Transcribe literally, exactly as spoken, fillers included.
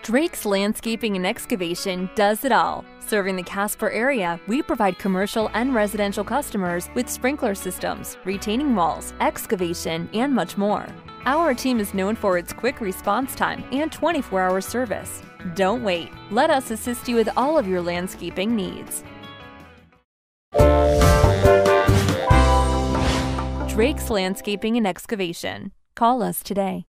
Drake's Landscaping and Excavation does it all. Serving the Casper area, we provide commercial and residential customers with sprinkler systems, retaining walls, excavation, and much more. Our team is known for its quick response time and twenty-four hour service. Don't wait. Let us assist you with all of your landscaping needs. Drake's Landscaping and Excavation. Call us today.